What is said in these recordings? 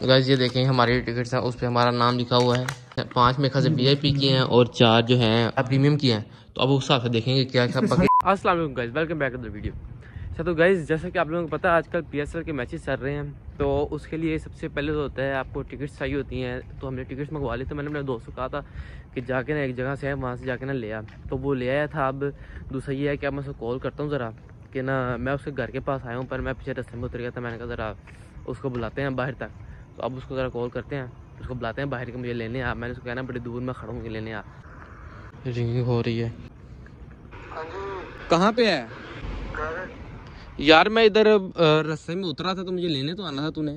Guys ये देखें हमारी टिकट्स हैं, उस पर हमारा नाम लिखा हुआ है। 5 में खासे VIP की हैं और 4 जो हैं प्रीमियम की हैं। तो अब उस हिसाब से देखेंगे क्या क्या बाकी। अस्सलाम वालेकुम guys, welcome back to the video. अच्छा तो गाइस जैसा कि आप लोगों को पता है आजकल PSL के मैचेस चल रहे हैं, तो उसके लिए सबसे पहले तो होता है आपको टिकट्स चाहिए होती हैं। तो हमने टिकट्स मंगवा ली। तो मैंने अपने दोस्त को कहा था कि जाके ना एक जगह से है वहाँ से जाके ना ले आ। तो वो ले आया था। अब दूसरा ये है कि अब मैं उसको कॉल करता हूँ ज़रा कि ना मैं उसके घर के पास आया हूँ, पर मैं पीछे रास्ते में उतर गया था। मैंने कहा ज़रा उसको बुलाते हैं बाहर तक। तो अब उसको ज़रा कॉल करते हैं, उसको बुलाते हैं बाहर के मुझे लेने आ। मैंने उसको कहना बड़ी दूर में खड़ा हूँ, मुझे लेने आ। रिंगिंग हो रही है। कहाँ पे है यार? मैं इधर रास्ते में उतरा था तो मुझे लेने तो आना था तूने।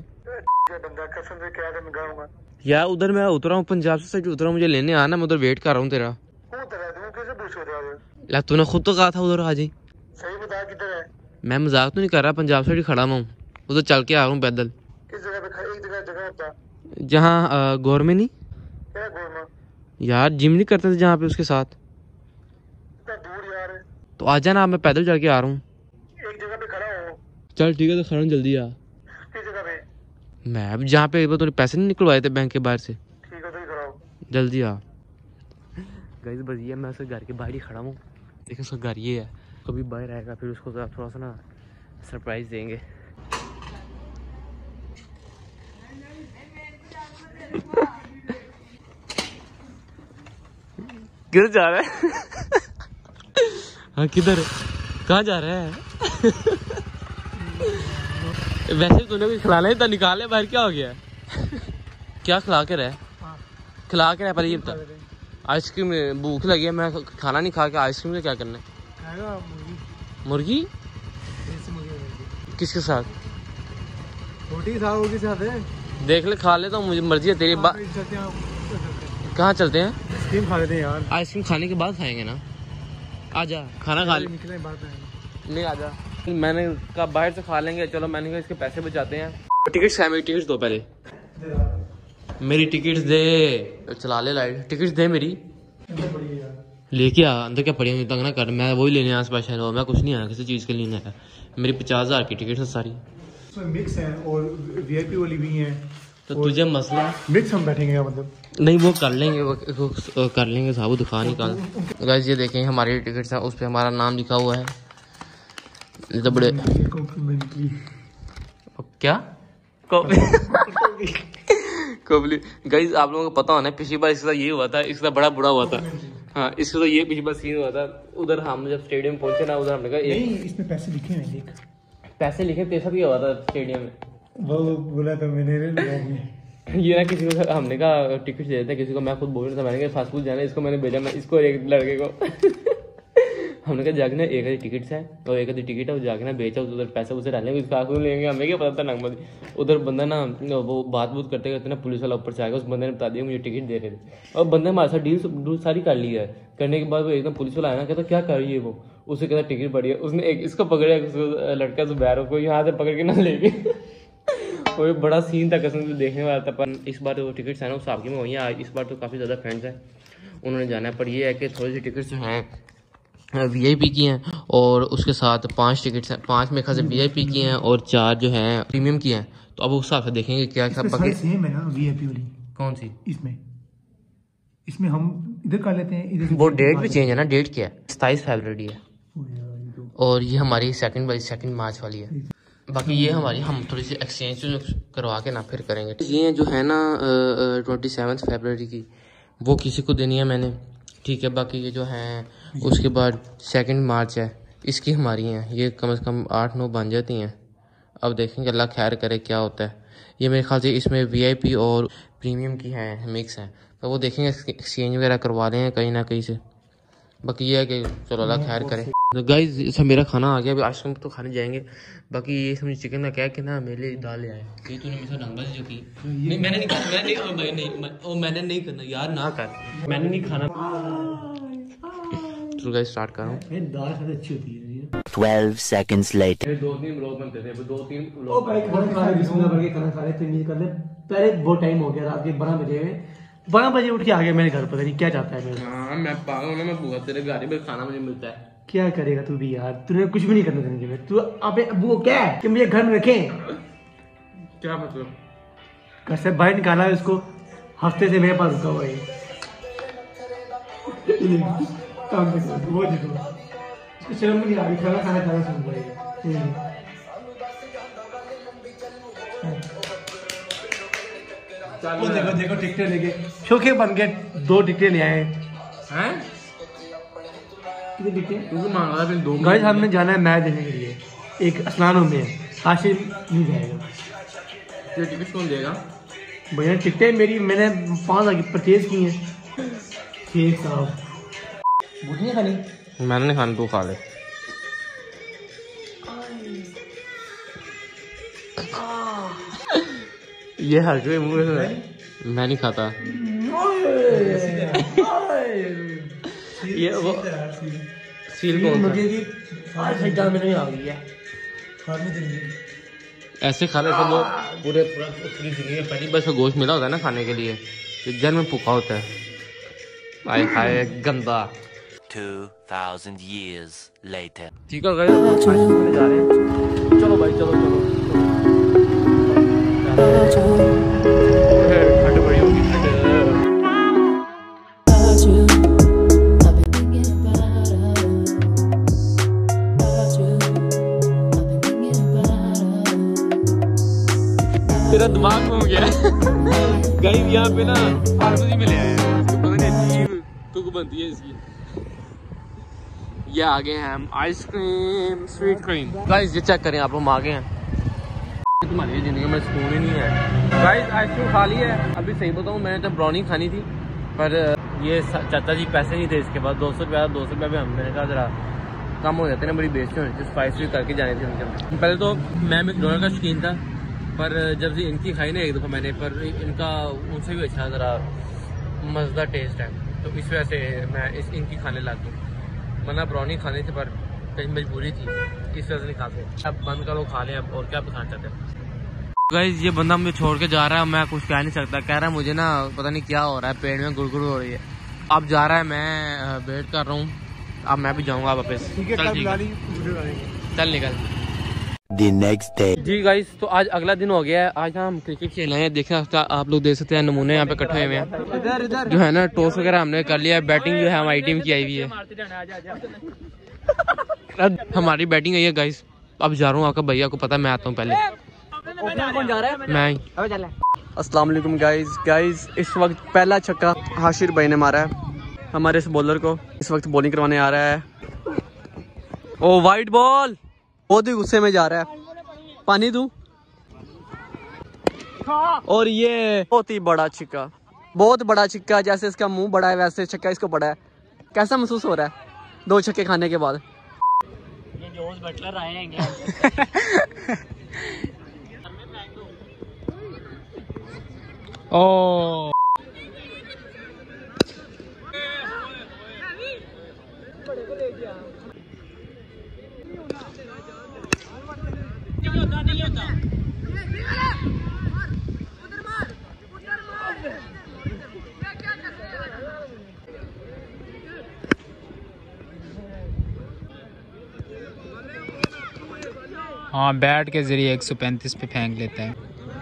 यार उधर मैं उतरा हूँ, पंजाब से साइड उतरा हूँ, मुझे लेने आना। मैं उधर वेट कर रहा हूँ तेरा। यार तूने खुद तो कहा था उधर आ जाई। सही बता किधर है? मैं मजाक तो नहीं कर रहा, पंजाब साइड खड़ा हूँ, उधर चल के आ रहा हूँ पैदल। किस जगह पे? एक जगह होता जहाँ गौर में नहीं क्या गोरमा? यार, जिम नहीं करते थे जहाँ पे उसके साथ। इतना दूर यार। तो आ जाना, मैं पैदल चल के आ रहा हूँ। एक जगह पे खड़ा हो। चल ठीक है, तो खड़ा हूँ, जल्दी आ। किस जगह पे? मैं अब जहाँ पे तूने पैसे नहीं निकलवाए थे बैंक के बाहर से। ठीक है तो ही खड़ा हो। जल्दी आ। गाइस बस ये मैं उसके घर के बाहर ही खड़ा हूँ। देखो उसका घर ये है, कभी बाहर आएगा फिर उसको थोड़ा सा ना सरप्राइज देंगे। किधर जा रहा है? हाँ किधर, कहाँ जा रहा है? वैसे तूने कुछ खिलाना ही था, निकाले बाहर, क्या हो गया? क्या खिला के रहे? खिला के रहे पहले ये बता। आइसक्रीम, भूख लगी है, मैं खाना नहीं खा के आइसक्रीम से क्या करना है? मुर्गी किसके साथ? रोटी साथ है। देख ले, खा ले तो मुझे मर्जी है तेरी। कहाँ चलते हैं? आइसक्रीम खा लेते हैं यार। आइसक्रीम खाने के बाद खाएंगे ना। आजा, खाना खा ले। निकले बात है। नहीं आजा, मैंने कहा बाहर से खा लेंगे। चलो मैंने कहा इसके पैसे बचाते हैं। टिकट्स है, मेरी टिकट्स दो पहले। मेरी टिकट्स दे। चला ले लाइट, टिकट्स दे मेरी। लेके आ अंदर। क्या पड़ी है, तंग ना कर। मैं वही लेने आया स्पेशल, और मैं कुछ नहीं आया किसी चीज़ के लिए आया। मेरी 50,000 की टिकट है सारी। मिक्स है और VIP वाली भी है। तो तुझे मसला मिक्स हम बैठेंगे मतलब नहीं, वो कर लेंगे, वो कर लेंगे साहब, वो दिखा निकाल। गाइस ये देखें हमारी टिकट्स हैं, उस पर हमारा नाम लिखा हुआ है। तो बड़े क्या कबली। गाइस आप लोगों को पता होना है, पिछली बार इसका ये हुआ था, इसका बड़ा बुरा हुआ था। हाँ इसका तो ये पिछली बार सीन हुआ था। उधर हम जब स्टेडियम पहुंचे ना, उधर हमने कहा नहीं, इसमें पैसे लिखे हैं। देख पैसे लिखे, तेरे साथ क्या हुआ था स्टेडियम में? वो बोला था मैंने ये ना किसी को हमने कहा टिकट दे देते किसी को। मैं खुद बोल रहा था, मैंने कहा फास्ट फूड जाना है, इसको मैंने भेजा। मैं इसको एक लड़के को हमने कहा जाके ना एक आधी टिकट है और एक आधी टिकट है, वो जाके ना बेचा, उधर पैसे उसे डालेंगे, इसका आंसू लेंगे। हमें क्या पता था नगमत। उधर बंदा ना वो बात करते करते ना पुलिस वाला ऊपर से आ गया। उस बंदे ने बता दिया मुझे टिकट दे रहे थे, और बंदे हमारे साथ डील सारी कर ली है। करने के बाद वो एकदम पुलिस वाला आया ना, कहता क्या कर रही है वो, उसे कहता टिकट पड़ी है। उसने एक इसको पकड़ा, लड़का जुबैर को यहाँ से पकड़ के ना ले गए। वो बड़ा सीन था कसम से, देखने वाला था। पर इस बार तो टिकट्स है ना उस आपकी में वही है। इस बार तो काफ़ी ज़्यादा फ्रेंड्स हैं, उन्होंने जाना है। पर ये है कि थोड़ी सी टिकट्स जो हैं VIP की हैं, और उसके साथ 5 टिकट्स हैं। 5 में खासे VIP की हैं और 4 जो हैं प्रीमियम की हैं। तो अब उस हिसाब से देखेंगे क्या क्या बाकी। सेम है ना VIP वाली? कौन सी? इसमें हम इधर कर लेते हैं। इधर वो डेट भी चेंज है ना, डेट क्या है? 27 फरवरी है, और ये हमारी सेकंड मार्च वाली है। बाकी ये हमारी, हम थोड़ी सी एक्सचेंज करवा के ना फिर करेंगे। ये जो है ना 27 फरवरी की, वो किसी को देनी है मैंने, ठीक है। बाकी ये जो हैं उसके बाद 2 मार्च है, इसकी हमारी हैं। ये कम से कम 8-9 बन जाती हैं। अब देखेंगे, अल्लाह खैर करे क्या होता है। ये मेरे ख्याल से इसमें VIP और प्रीमियम की हैं, मिक्स हैं। तो वो देखेंगे, एक्सचेंज वगैरह करवा लें कहीं ना कहीं से। बाकी ये है कि चलो अल्लाह खैर करे। तो गाइस सब मेरा खाना आ गया, अभी आइसक्रीम तो खाने जाएंगे। बाकी ये समझ चिकन का क्या है कि ना मेरे लिए दाल ले आए। ये तूने मेरे साथ ढंगबाजी जो की, नहीं मैंने नहीं करना, मैंने नहीं करना यार, ना कर, मैंने नहीं खाना। चलो गाइस स्टार्ट कर रहा हूँ। दाल सबसे अच्छी होती है। 12 seconds later. 2-3 ब्लॉग बनते थे, 2-3 ओ ब्लॉग। भाई खाना खा ले, बिस्मिल्लाह करके खाना खा ले, तमीज कर ले। पहले बहुत टाइम हो गया, रात के 12 बजे हुए। 12 बजे उठ के आ गया मेरे घर, पता नहीं क्या चाहता है मेरे। हाँ मैं पागल हूँ ना, मैं भूखा तेरे घर में खाना मुझे मिलता है। क्या करेगा तू भी यार, तूने कुछ भी नहीं करना जिंदगी में। तू अबे वो क्या है कि मुझे घर में रखें? क्या मतलब? घर से बाहर निकाला है उसको, हफ्ते से मेरे पास रुका हुआ है। काम देखो, वो देखो, इसको शर्म नहीं आ रही, खाना खाना सुन रही है। वो देखो देखो टिकटें लेके शोखे बन के 2 टिकटें ले आए हैं। कितनी टिकटें तू मांग रहा है? 2 गाइस हमने जाना है मैच देखने के लिए, एक अस्नानों में है, हाशिर नहीं जाएगा। ये टिकट कौन देगा? भैया टिकटें मेरी मैंने 5 की परचेज की हैं। ठीक साहब, बूटी खानी? मैंने नहीं खानी, तू खा ले। ये हर कोई मुंह में, मैं नहीं खाता। ये वो सील कौन सा? ऐसे खा लेते लोग पूरी जिंदगी में पहली बार से गोश्त मिला होता है ना खाने के लिए, जन में भूखा होता है। आय हाय गंदा। 2000 years later. ठीक है गाइस, जा रहे हैं। चलो भाई चलो चलो। ठंड बड़ी होगी, तेरा दिमाग घूम गया। गाइस यहाँ पे ना फार्मेसी में ले आए हैं, पता नहीं अजीब तुक बनती है इसकी। ये आ गए हैं हम आइसक्रीम स्वीट क्रीम। गाइस ये चेक करें आप, हम आ गए हैं। तुम्हारी जिंदगी में सुकून ही नहीं है। गाइस आइसक्रीम खा ली है। अभी सही बताऊँ, मैंने तो ब्राउनी खानी थी, पर ये चाचा जी पैसे नहीं थे इसके पास। 200 रुपये भी मैंने कहा जरा कम हो जाते ना, बड़ी बेइज्जती होनी थी। स्पाइस भी करके जाने थे उनके। पहले तो मैं मैकडॉनल्ड का शौकीन था, पर जब से इनकी खाई ना एक दफ़ा मैंने, पर इनका उनसे भी अच्छा ज़रा मज़ेदार टेस्ट है, तो इस वजह से मैं इनकी खाने लग गई। वरना ब्राउनी खानी थी, पर कहीं मजबूरी थी, इस वजह से नहीं खाते। अब बंद करो, खा लें अब, और क्या खाना चाहते हैं। गाइस ये बंदा मुझे छोड़ के जा रहा है, मैं कुछ कह नहीं सकता। कह रहा है मुझे ना पता नहीं क्या हो रहा है, पेट में गुड़गुड़ हो रही है। अब जा रहा है, मैं वेट कर रहा हूँ। अब मैं भी जाऊँगा वापस। चल निकल। The next day. जी गाइस, तो आज अगला दिन हो गया है। आज हम क्रिकेट खेल रहे हैं। देख सकते हैं आप लोग, देख सकते हैं नमूने यहाँ पे इकट्ठे हुए हैं। जो है ना टॉस वगैरह हमने कर लिया है। बैटिंग जो है हमारी टीम की आई हुई है। हमारी बैटिंग आई है गाइस। अब जा रहा हूँ, आपका भैया को पता है मैं आता हूँ पहले। कौन जा रहा है? मैं। अस्सलाम वालेकुम गाइस, इस वक्त पहला छक्का हाशिर भाई ने मारा है हमारे इस बॉलर को। इस वक्त बॉलिंग करवाने आ रहा है। ओ वाइट बॉल, बहुत ही गुस्से में जा रहा है। पानी दूं? और ये बहुत ही बड़ा छिक्का, बहुत बड़ा छिक्का। जैसे इसका मुंह बड़ा है वैसे छक्का इसको बड़ा है। कैसा महसूस हो रहा है 2 छक्के खाने के बाद? ये जोस बटलर आए हैं। ओ हाँ, बैट के जरिए 135 पे फेंक लेता है।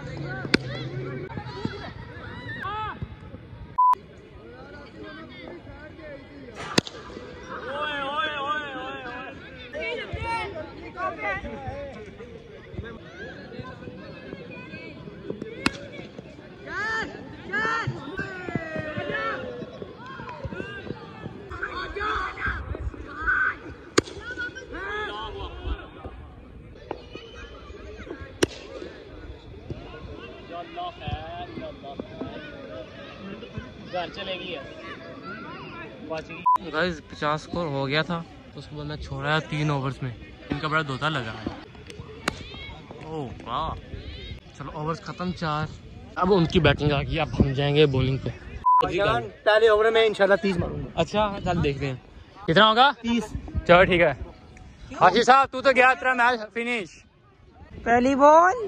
गाइस 50 स्कोर हो गया था, तो उसके बाद मैं छोड़ा 3 ओवर्स में। इनका बड़ा धोता लगा है। ओह वाह, चलो ओवर्स खत्म 4। अब उनकी बैटिंग आ गई, अब हम जाएंगे बॉलिंग पे। पहले ओवर में इंशाल्लाह 30 मारूंगा। अच्छा चल देखते हैं कितना होगा? 30। चलो ठीक है। हाशिर साहब तू तो गया, तेरा मैच फिनिश। पहली बॉल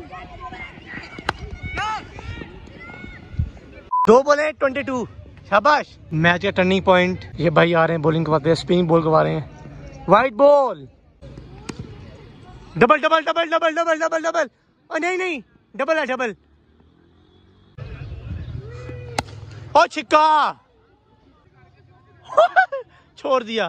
2 बॉलें 22। शाबाश। मैच का टर्निंग पॉइंट, ये भाई आ रहे हैं बॉलिंग करवाते हैं, स्पिन बॉल करवा रहे हैं। White ball, double double double double double double double. नहीं नहीं, डबल है डबल। ओ छिक्का छोड़ दिया।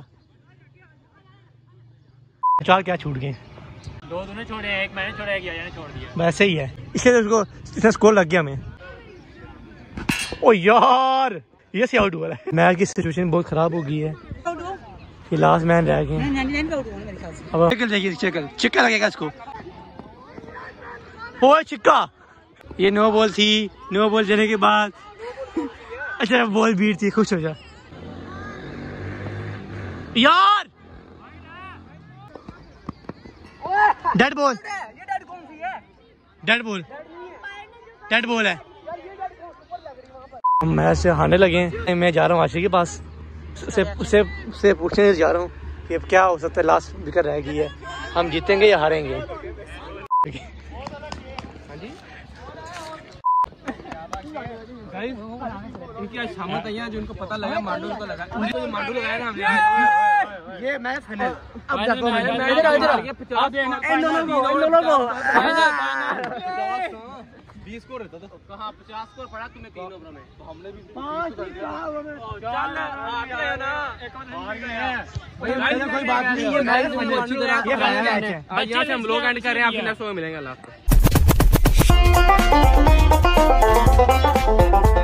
4 क्या छूट गए? 2 तूने छोड़े, 1 मैंने छोड़ा, 1 याया ने छोड़ दिया। वैसे ही है, इसलिए उसको इतना स्कोर लग गया हमें। ओ यार ये से आउट हुआ है। मैच की सिचुएशन बहुत खराब हो गई है, ये लास्ट मैन रह गए। अब चिक्का लगेगा इसको। ओ चिक्का, ये नो बॉल थी, नो बॉल देने के बाद अच्छा बॉल बीट थी, खुश हो जा यार। Dead ball, dead ball, dead ball है। हम मैच से हारने लगे हैं। मैं जा रहा हूँ आशिक के पास, उससे पूछने जा रहा हूँ कि अब क्या हो सकता है। लास्ट विकेट रह गई है, हम जीतेंगे या हारेंगे। इनकी आज शामत आई है, जो उनको पता लगा मांडू को लगा, उनको जो मांडू लगाया ना हमने, ये मैच फाइनल। अब देखो मैच आप देखना इन दोनों को 20 स्कोर रहता था। कहां 50 स्कोर पड़ा तुम्हें 3 ओवर में, तो हमने भी 5 चल आगे ना एक और कोई बात नहीं। ये मैच में अच्छी तरह ये मैच है। आज यहां से हम लोग एंड कर रहे हैं, आपके नेक्स्ट में मिलेंगे। लास्ट